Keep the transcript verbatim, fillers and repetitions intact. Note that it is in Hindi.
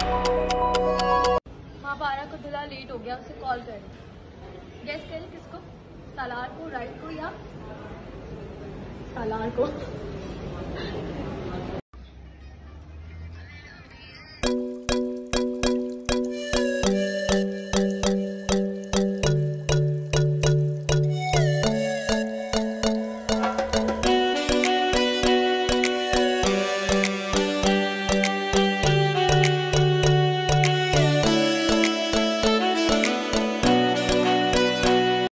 वहाँ पारा को दूल्हा लेट हो गया, उसे कॉल करें। गेस करें किसको? सालार को, राइट को या सालार को?